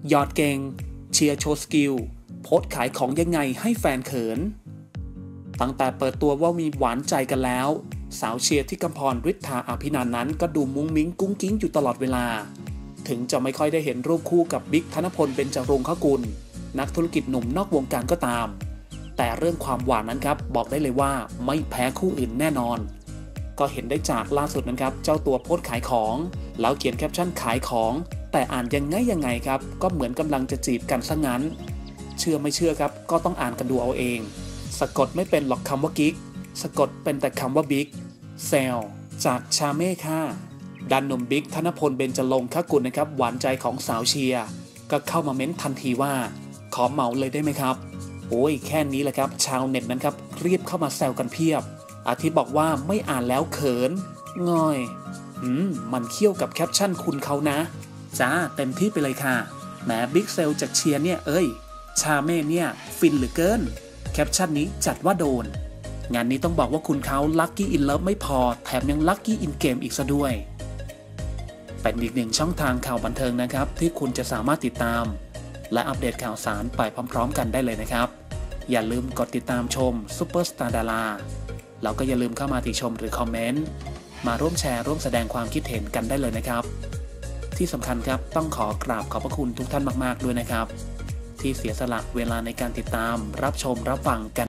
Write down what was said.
หยอดเก่งเชียร์โชว์สกิลโพสต์ขายของยังไงให้แฟนเขินตั้งแต่เปิดตัวว่ามีหวานใจกันแล้วสาวเชียร์ที่กำพรฤทธาอภินันท์นั้นก็ดูมุ้งมิ้งกุ้งกิ้งอยู่ตลอดเวลาถึงจะไม่ค่อยได้เห็นรูปคู่กับบิ๊กธนพลเบญจรงคกุลนักธุรกิจหนุ่มนอกวงการก็ตามแต่เรื่องความหวานนั้นครับบอกได้เลยว่าไม่แพ้คู่อื่นแน่นอนก็เห็นได้จากล่าสุดนั้นครับเจ้าตัวโพสต์ขายของแล้วเขียนแคปชั่นขายของแต่อ่านยังไงครับก็เหมือนกำลังจะจีบกันซะงั้นเชื่อไม่เชื่อครับก็ต้องอ่านกันดูเอาเองสะกดไม่เป็นหรอกคำว่ากิ๊กสะกดเป็นแต่คำว่าบิ๊กเซลจากชาเม่ค่ะดันหนุ่มบิ๊กธนพลเบญจรงคกุลนะครับหวานใจของสาวเชียร์ก็เข้ามาเม้นทันทีว่าขอเหมาเลยได้ไหมครับโอ้ยแค่นี้แหละครับชาวเน็ตนั้นครับรีบเข้ามาแซวกันเพียบอาทิบอกว่าไม่อ่านแล้วเขินง่อยมันเคี่ยวกับแคปชั่นคุณเขานะจ้าเต็มที่ไปเลยค่ะแหมบิ๊กเซลจากเชียร์เนี่ยชาเม่เนี่ยฟินเหลือเกินแคปชั่นนี้จัดว่าโดนงานนี้ต้องบอกว่าคุณเขาลัคกี้อินเลิฟไม่พอแถมยังลัคกี้อินเกมอีกซะด้วยเป็นอีกหนึ่งช่องทางข่าวบันเทิงนะครับที่คุณจะสามารถติดตามและอัปเดตข่าวสารไปพร้อมๆกันได้เลยนะครับอย่าลืมกดติดตามชมซุปเปอร์สตาร์ดาราแล้วก็อย่าลืมเข้ามาติชมหรือคอมเมนต์มาร่วมแชร์ร่วมแสดงความคิดเห็นกันได้เลยนะครับที่สำคัญครับต้องขอกราบขอบพระคุณทุกท่านมากๆด้วยนะครับที่เสียสละเวลาในการติดตามรับชมรับฟังกัน